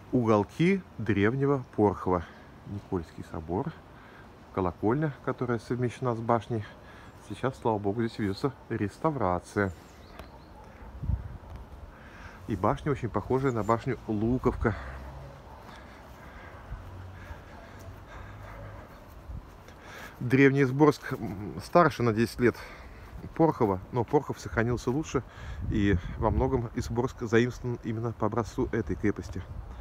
уголки древнего Порхова. Никольский собор, колокольня, которая совмещена с башней. Сейчас, слава богу, здесь ведется реставрация. И башня очень похожая на башню Луковка. Древний Изборск старше на 10 лет Порхова, но Порхов сохранился лучше, и во многом Изборск заимствован именно по образцу этой крепости.